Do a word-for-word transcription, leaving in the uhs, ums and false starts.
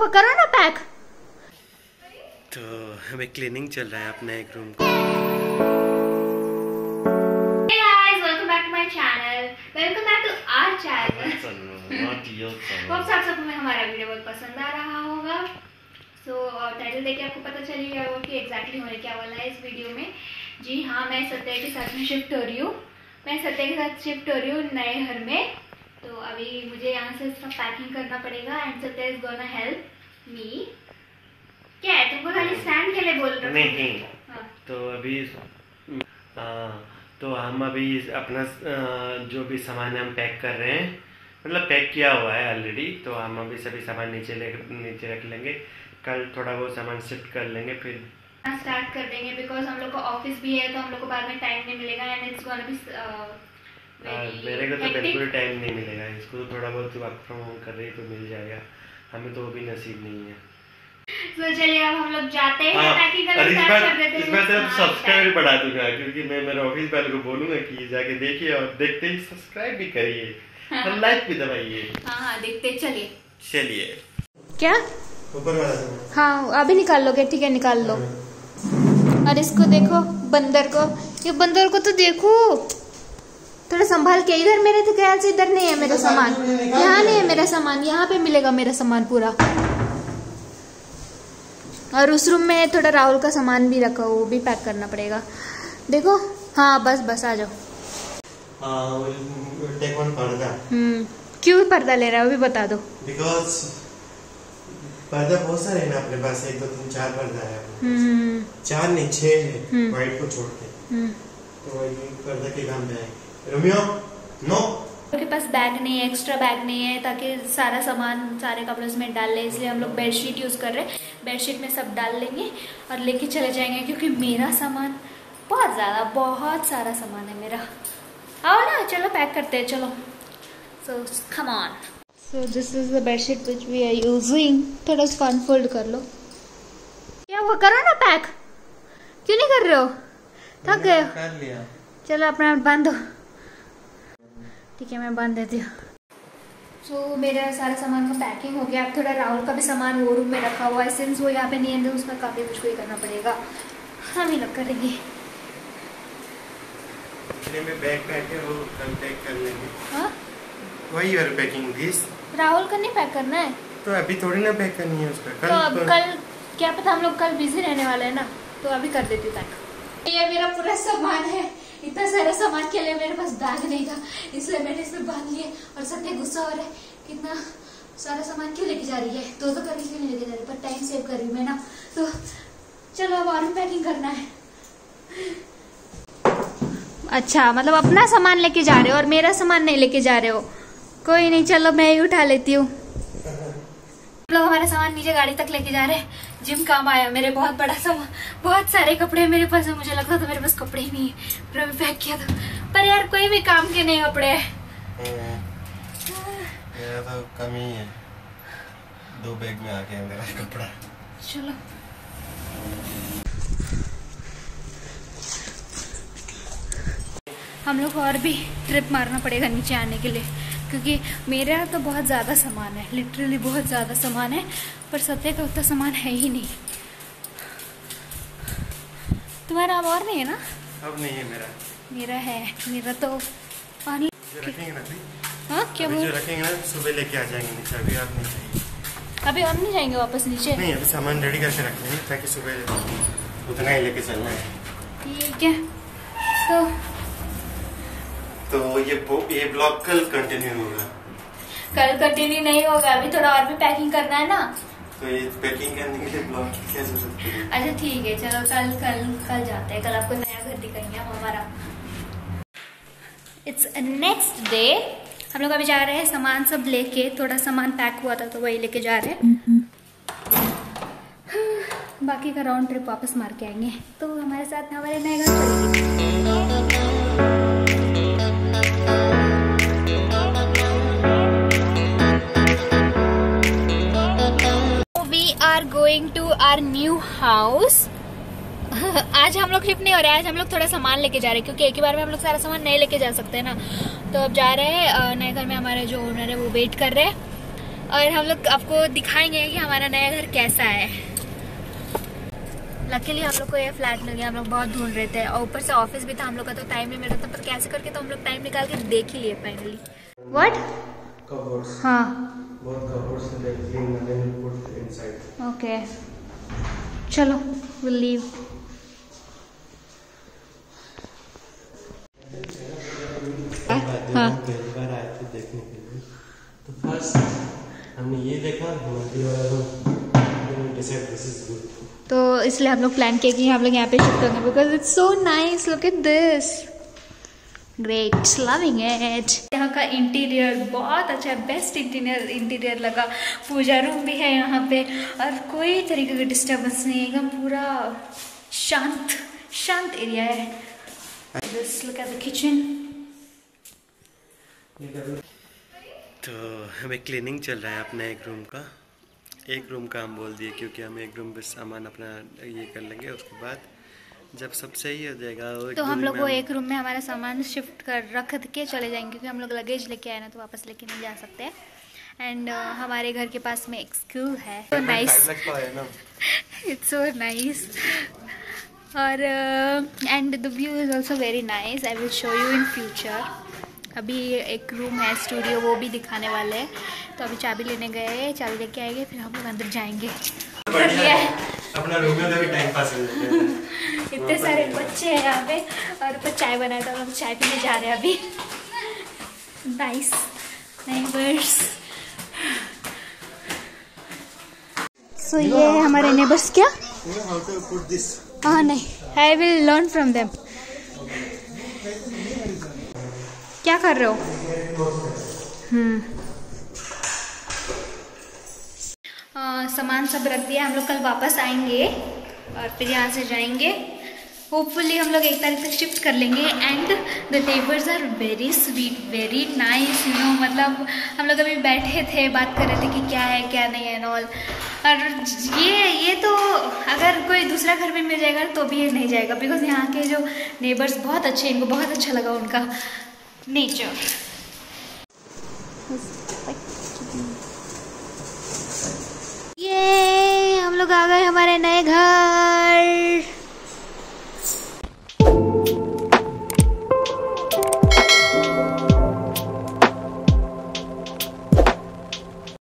हुआ, करो ना पैक। तो हमें क्लीनिंग चल रहा है अपने एक रूम का। Hey guys, welcome back to my channel. Welcome back to our channel. Hope आप सबको में हमारा वीडियो बहुत पसंद आ रहा होगा। सो टाइटल देख के आपको पता चल गया होगा कि एग्जैक्टली होने क्या वाला है इस वीडियो में। जी हाँ, मैं सत्या के साथ में शिफ्ट हो रही हूँ। मैं सत्या के साथ शिफ्ट हो रही हूँ नए घर में। तो अभी मुझे यहाँ से इसका पैकिंग करना पड़ेगा and Satya is gonna help me. क्या है, तुमको खाली स्टैंड के लिए बोल रहे हो? नहीं हाँ। तो अभी आ, तो हम अभी अपना आ, जो भी सामान हम पैक कर रहे हैं, मतलब पैक किया हुआ है ऑलरेडी। तो हम अभी सभी सामान नीचे ले नीचे रख लेंगे। कल थोड़ा बहुत सामान शिफ्ट कर लेंगे, फिर स्टार्ट कर देंगे बिकॉज हम लोग को ऑफिस भी है तो हम लोग को बाद में टाइम नहीं मिलेगा एंड इट्स गोना बी मेरे को तो बिल्कुल टाइम नहीं मिलेगा। इसको तो थोड़ा बहुत वर्क फ्रॉम होम कर रही है तो मिल जाएगा, हमें तो वो भी नसीब नहीं है। तो चलिए अब हम लोग जाते हैं, हाँ, पैकिंग करना स्टार्ट कर देते हैं। इसमें सिर्फ सब्सक्राइबर बढ़ा दूंगा क्योंकि मैं मेरे ऑफिस वाले को बोलूंगा कि जाके देखिए और देखते ही सब्सक्राइब भी करिए और लाइक भी दबाइए। हाँ हाँ देखते चलिए चलिए। क्या ऊपर वाला? हाँ अभी निकाल लोगे, ठीक है निकाल लो। और इसको देखो, बंदर को, ये बंदर को तो देखो, थोड़ा संभाल के। इधर मेरे तो ख्याल से इधर नहीं है मेरा सामान, यहाँ नहीं है मेरा सामान, यहाँ पे मिलेगा मेरा सामान पूरा। और उस रूम में थोड़ा राहुल का सामान भी रखा, वो भी पैक करना पड़ेगा। देखो हाँ बस बस आ जाओ। हम्म क्यों पर्दा ले रहा है वो भी बता दो। बिकॉज पर्दा बहुत सारे है ना अपने पास, एक दो तीन चार पर्दा है। हम्म चार नहीं छह है व्हाइट को छोड़ के। तो वही पर्दा के काम पे है। रोमियो नो के पास बैग नहीं है, एक्स्ट्रा बैग नहीं है ताकि सारा सामान सारे कपड़े उसमें डाल ले, इसलिए हम लोग बेडशीट यूज कर रहे हैं। बेडशीट में सब डाल लेंगे और लेके चले जाएंगे क्योंकि मेरा सामान बहुत ज्यादा, बहुत सारा सामान है मेरा। आओ ना, चलो पैक करते हैं, चलो। So come on. So this is the bedsheet which we are using. थोड़ा उसको अनफोल्ड कर लो। क्या हुआ, करो ना पैक। क्यों नहीं कर रहे हो, थक गए हो? कर लिया। चलो अपना बांधो। ठीक है मैं बांध देती हूँ। सो so, मेरा सारा सामान का पैकिंग हो गया। अब थोड़ा राहुल का भी सामान वो रूम में रखा हुआ है, सिंस वो यहाँ पे नहीं है तो उसका काफी मुझको ही करना पड़ेगा। हम ही लोग करेंगे। में बैग पैक है वो कल पैक कर लेंगे। हाँ वही यूर पैकिंग दिस। राहुल का नहीं पैक करना है तो अभी थोड़ी ना पैक करनी है उसका। कल तो अब पर... कल क्या पता, हम लोग कल बिजी रहने वाले हैं ना, तो अभी कर देती हूँ पैक। ये मेरा पूरा सामान है, इतना सारा सामान के लिए मेरे पास बैग नहीं था, इसलिए मैंने इसमें बांध लिए। और सत्य गुस्सा हो रहा है, कितना सारा सामान क्यों लेके जा रही है, दो दो करके क्यों नहीं लेके जा रही, पर टाइम सेव कर रही हूँ मैं ना। तो चलो अब और भी पैकिंग करना है। अच्छा मतलब अपना सामान लेके जा रहे हो और मेरा सामान नहीं लेके जा रहे हो। कोई नहीं, चलो मैं ही उठा लेती हूँ। लोग हमारा सामान नीचे गाड़ी तक लेके जा रहे हैं। जिम काम आया, मेरे बहुत बड़ा सामान, बहुत सारे कपड़े मेरे पास है। मुझे लगता था मेरे पास कपड़े ही नहीं है, पर अभी पैक किया था। पर यार कोई भी काम के नहीं कपड़े हैं। मेरा तो कम ही है, दो बैग में आ गया मेरा कपड़ा। चलो हम लोग और भी ट्रिप मारना पड़ेगा नीचे आने के लिए, क्योंकि मेरा तो बहुत ज़्यादा सामान है, लिटरली बहुत ज़्यादा सामान है, पर सत्य का उतना सामान है ही नहीं। तुम्हारा अब और नहीं है ना? अब नहीं है मेरा। मेरा है, मेरा तो पानी रखेंगे ना। हाँ क्या बोल रखेंगे ना, सुबह लेके आ जाएंगे नीचे। अभी आप नहीं चाहिए। अभी हम नहीं जाएंगे वापस नीचे? नहीं, अभी सामान रेडी करके रखेंगे ताकि सुबह उतना ही लेके चलना है। ठीक है। तो तो ये ये ब्लॉग कल कंटिन्यू होगा। कल कंटिन्यू नहीं होगा, अभी थोड़ा और भी पैकिंग करना है ना। तो ये पैकिंग करने के लिए ब्लॉग की क्या जरूरत है? अच्छा ठीक है, चलो कल कल कल जाते हैं। कल आपको नया घर दिखाएंगे हम हमारा। It's next day. हम लोग अभी जा रहे हैं सामान सब लेके, थोड़ा सामान पैक हुआ था तो वही लेके जा रहे हैं। बाकी का राउंड ट्रिप वापस मार के आएंगे। तो हमारे साथ हमारे नए घर चलेंगे। Are going to our new house. आज हम लोग शिफ्ट नहीं हो रहे हैं, आज हम लोग थोड़ा सामान लेके जा रहे हैं क्योंकि एक ही बार में हम लोग सारा सामान नहीं लेके जा सकते हैं ना। तो अब जा रहे हैं नए घर में, हमारे जो ओनर है वो वेट कर रहे हैं। और हम लोग आपको दिखाएंगे कि हमारा नया घर कैसा है। लकीली हम लोग को ये फ्लैट मिल गया, हम लोग बहुत ढूंढ रहे थे और ऊपर से ऑफिस भी था, हम लोग का तो टाइम नहीं मिल रहा था, पर कैसे करके तो हम लोग टाइम निकाल के देख ही लिए फाइनली। व्हाट? कवर्स। हाँ, बहुत कवर्स हैं, they clean and then put inside. Okay चलो we'll leave. हाँ, पहली बार आए थे देखने के लिए, तो फर्स्ट हमने ये देखा, हमारे वाला room decide this is good, तो इसलिए हम लोग प्लान किए कि हम लोग यहाँ पे शिफ्ट होंगे because it's so nice, look at this, great, loving it. यहाँ का इंटीरियर बहुत अच्छा है, बेस्ट इंटीरियर इंटीरियर लगा। पूजा रूम भी है यहाँ पे और कोई तरीके का डिस्टर्बेंस नहीं है, एकदम पूरा शांत शांत एरिया है। Just look at the kitchen. तो हमें क्लीनिंग चल रहा है अपना एक रूम का, एक रूम का हम बोल दिए क्योंकि हम एक रूम पे सामान अपना ये कर लेंगे, उसके बाद जब सब सही हो जाएगा तो हम लोग वो एक रूम में हमारा सामान शिफ्ट कर रख के चले जाएंगे, क्योंकि हम लोग लगेज लेके आए ना तो वापस लेके नहीं जा सकते। एंड uh, हमारे घर के पास में एक स्कूल है, so nice, it's so nice, और and the view is also very nice, I will show you in future. अभी एक रूम है स्टूडियो, वो भी दिखाने वाले हैं, तो अभी चाबी लेने गए, चाबी लेके आएंगे फिर हम लोग अंदर जाएंगे। अपना रूम में भी टाइम पास हो जाता है। इतने सारे बच्चे हैं यहाँ पे और ऊपर चाय बनाया था, हम लोग चाय पीने जा रहे हैं अभी। Nice neighbours. सो ये है हमारे नेबर्स। क्या? हाँ नहीं, I will learn from them. क्या कर रहे हो? हम्म सामान सब रख दिया, हम लोग कल वापस आएंगे और फिर यहाँ से जाएंगे। होपफुली हम लोग एक तारीख तक शिफ्ट कर लेंगे। And the neighbours are very sweet, very nice, you know, मतलब हम लोग अभी बैठे थे, बात कर रहे थे कि क्या है क्या नहीं है नॉल। और ये ये तो अगर कोई दूसरा घर में मिल जाएगा तो भी ये नहीं जाएगा, बिकॉज यहाँ के जो नेबर्स बहुत अच्छे, इनको बहुत अच्छा लगा उनका नेचर। ये हम लोग आ गए हमारे नए घर।